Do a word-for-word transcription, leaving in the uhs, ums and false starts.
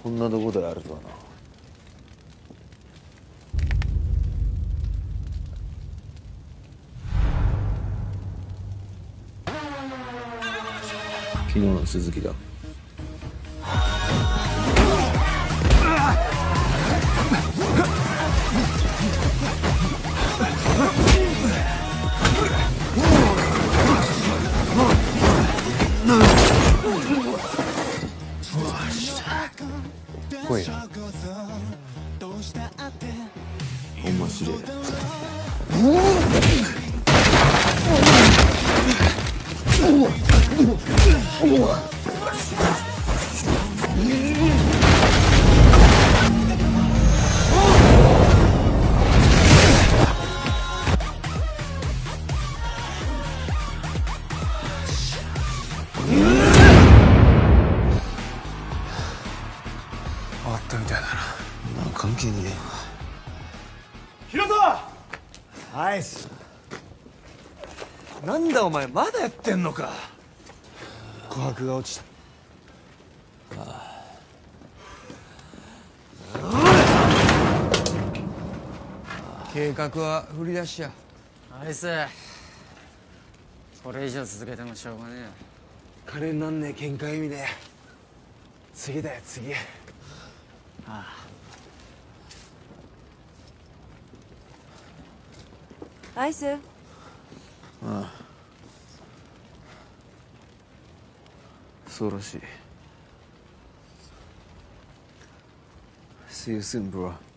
こんなとこであるとはな。昨日の続きだ。来いよ。面白い。 終わったみたいだな。 まあ関係ねえわ。 ヒロト！アイス。なんだお前まだやってんのか。 琥珀が落ちた。ああ。 計画は振り出しや。 アイス、これ以上続けてもしょうがねえよ。 金になんねえ喧嘩意味で次だよ次。 ああ。 アイス。 ああ、そうらしい。See you soon, bro.